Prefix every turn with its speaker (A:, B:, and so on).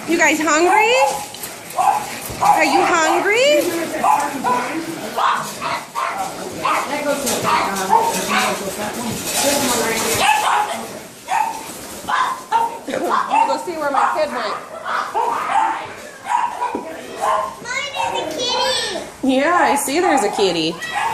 A: You guys hungry? Are you hungry? Go see where my kid went.
B: Mine is a kitty.
A: Yeah, I see there's a kitty.